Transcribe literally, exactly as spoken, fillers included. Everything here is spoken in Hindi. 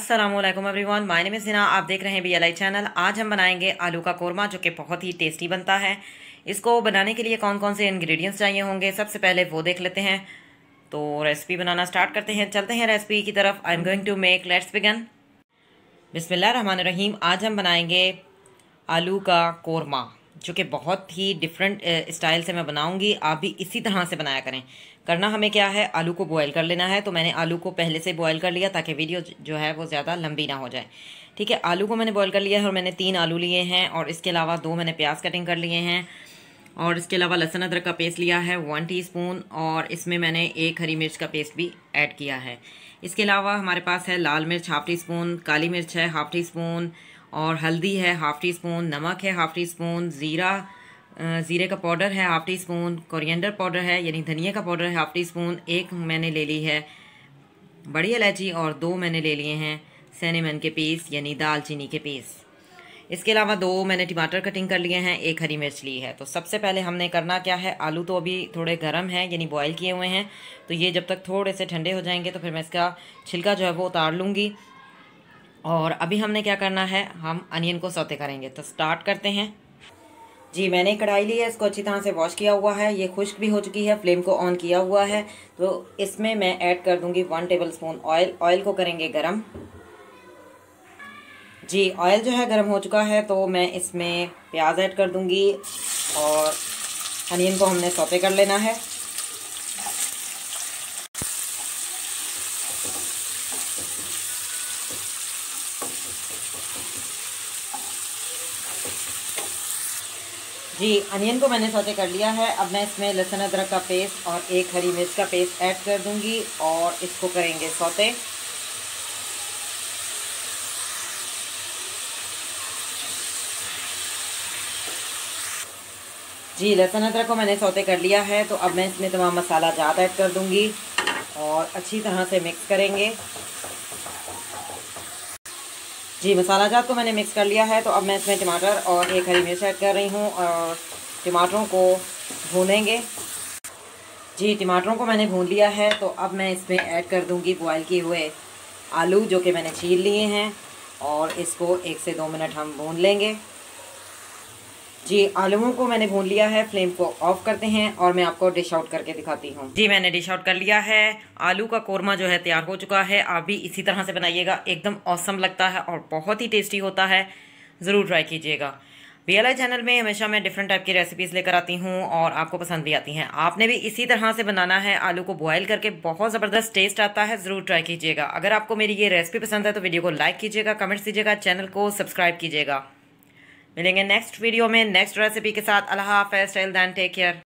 अस्सलामुअलैकुम everyone, my name is Hina. आप देख रहे हैं बी एल आई चैनल। आज हम बनाएंगे आलू का कोरमा, जो कि बहुत ही टेस्टी बनता है। इसको बनाने के लिए कौन कौन से इंग्रेडिएंट्स चाहिए होंगे, सबसे पहले वो देख लेते हैं। तो रेसिपी बनाना स्टार्ट करते हैं, चलते हैं रेसिपी की तरफ। I am going to make, let's begin. बिस्मिल्लाहिर्रहमानिर्रहीम। आज हम बनाएंगे आलू का कोरमा, जो कि बहुत ही डिफरेंट स्टाइल से मैं बनाऊंगी। आप भी इसी तरह से बनाया करें। करना हमें क्या है, आलू को बॉयल कर लेना है। तो मैंने आलू को पहले से बॉयल कर लिया ताकि वीडियो जो है वो ज़्यादा लंबी ना हो जाए। ठीक है, आलू को मैंने बॉयल कर लिया है और मैंने तीन आलू लिए हैं, और इसके अलावा दो मैंने प्याज कटिंग कर लिए हैं, और इसके अलावा लहसुन अदरक का पेस्ट लिया है वन टीस्पून, और इसमें मैंने एक हरी मिर्च का पेस्ट भी ऐड किया है। इसके अलावा हमारे पास है लाल मिर्च हाफ़ टी स्पून, काली मिर्च है हाफ़ टी स्पून, और हल्दी है हाफ़ टी स्पून, नमक है हाफ़ टी स्पून, ज़ीरा ज़ीरे का पाउडर है half teaspoon, coriander powder है यानी धनिया का पाउडर है हाफ़ टी स्पून, एक मैंने ले ली है बड़ी इलायची, और दो मैंने ले लिए हैं सिनेमन के पीस यानी दालचीनी के पीस। इसके अलावा दो मैंने टमाटर कटिंग कर लिए हैं, एक हरी मिर्च ली है। तो सबसे पहले हमने करना क्या है, आलू तो अभी थोड़े गर्म हैं यानी बॉयल किए हुए हैं, तो ये जब तक थोड़े से ठंडे हो जाएंगे तो फिर मैं इसका छिलका जो है वो उतार लूँगी। और अभी हमने क्या करना है, हम अनियन को सौते करेंगे। तो स्टार्ट करते हैं। जी, मैंने कढ़ाई ली है, इसको अच्छी तरह से वॉश किया हुआ है, ये खुश्क भी हो चुकी है, फ्लेम को ऑन किया हुआ है। तो इसमें मैं ऐड कर दूंगी one tablespoon oil. Oil को करेंगे गरम। जी, ऑयल जो है गरम हो चुका है, तो मैं इसमें प्याज ऐड कर दूंगी, और अनियन को हमने सौते कर लेना है। जी, अनियन को मैंने सौते कर लिया है। अब मैं इसमें लहसुन अदरक का पेस्ट और एक हरी मिर्च का पेस्ट ऐड कर दूंगी, और इसको करेंगे सौते। जी, लहसुन अदरक को मैंने सौते कर लिया है, तो अब मैं इसमें तमाम मसाला जात ऐड कर दूंगी और अच्छी तरह से मिक्स करेंगे। जी, मसाला जात को मैंने मिक्स कर लिया है, तो अब मैं इसमें टमाटर और एक हरी मिर्च ऐड कर रही हूँ, और टमाटरों को भूनेंगे। जी, टमाटरों को मैंने भून लिया है, तो अब मैं इसमें ऐड कर दूंगी बॉयल किए हुए आलू, जो कि मैंने छील लिए हैं, और इसको एक से दो मिनट हम भून लेंगे। जी, आलूओं को मैंने भून लिया है। फ्लेम को ऑफ करते हैं और मैं आपको डिश आउट करके दिखाती हूँ। जी, मैंने डिश आउट कर लिया है। आलू का कोरमा जो है तैयार हो चुका है। आप भी इसी तरह से बनाइएगा, एकदम ऑसम लगता है और बहुत ही टेस्टी होता है। ज़रूर ट्राई कीजिएगा। बी एल आई चैनल में हमेशा मैं डिफरेंट टाइप की रेसिपीज़ लेकर आती हूँ और आपको पसंद भी आती हैं। आपने भी इसी तरह से बनाना है। आलू को बॉयल करके बहुत ज़बरदस्त टेस्ट आता है। ज़रूर ट्राई कीजिएगा। अगर आपको मेरी ये रेसिपी पसंद है तो वीडियो को लाइक कीजिएगा, कमेंट्स दीजिएगा, चैनल को सब्सक्राइब कीजिएगा। मिलेंगे नेक्स्ट वीडियो में नेक्स्ट रेसिपी के साथ। अल्लाह हाफ़िज़, टिल देन टेक केयर।